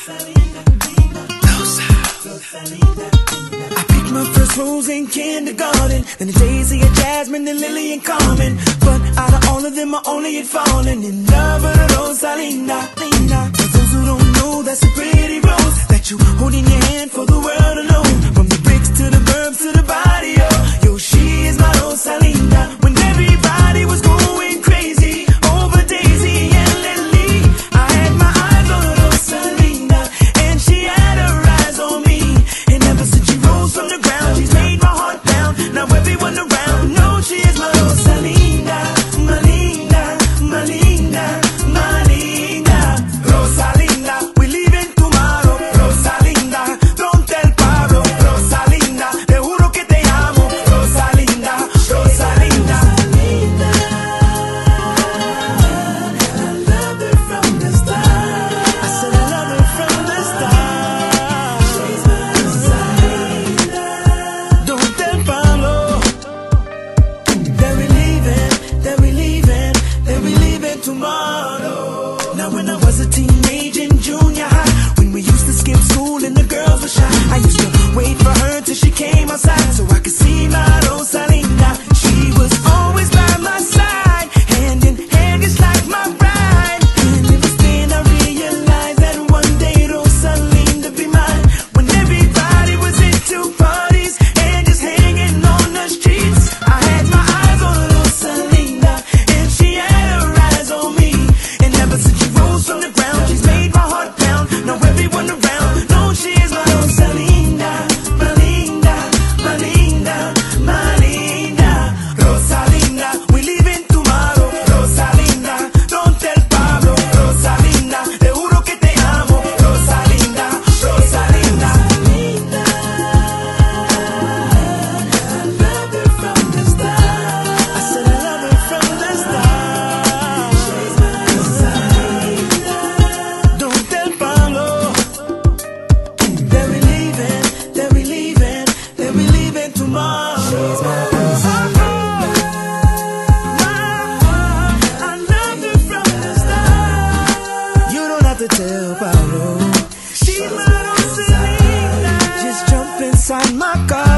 I picked my first rose in kindergarten, then the daisy and jasmine, then lily and Carmen. But out of all of them, I only had fallen in love with a Rosalinda. For those who don't know, that's a pretty rose that you hold in your hand for the world to know. From the bricks to the verbs to the body, yo, she is my Rosalinda. When everybody was going crazy over Daisy and Lily, I had my eyes on Rosalinda, and she had her eyes on me. And ever since she rose from the ground, she's made my heart pound. Now everyone around knows she is my Rosalinda, my linda, my linda, my linda. Rosalinda, we leaving tomorrow. Rosalinda, pronto el paro. Rosalinda, te juro que te amo. Rosalinda, Rosalinda. I love her from the start. I said I love her from the start. She's my Rosalinda. Don't tell Pablo that we leaving tomorrow. Now when I was a teenager in junior high, when we used to skip school and the girls were shy, I used to wait for her till she came outside so I could see my Rosalinda. She was always by my side, hand in hand, just like my bride. And it was then I realized that one day Rosalinda be mine. When everybody was into parties and just hanging on the streets, I had my eyes on Rosalinda, and she had her eyes on me. And ever since she rose from the ground, she's made my heart pound. Now everyone around knows she is my Rosalinda, my linda, my linda, my linda. Rosalinda, we leaving tomorrow. Rosalinda, don't tell Pablo. Rosalinda, te juro que te amo. Rosalinda, Rosalinda. I love her from the start. I said I love her from the start. She's my Rosalinda. Don't tell Pablo that we leaving tomorrow. She's my Rosalinda. I love her from the start. You don't have to tell Pablo. She's my Rosalinda. Just jump inside my car.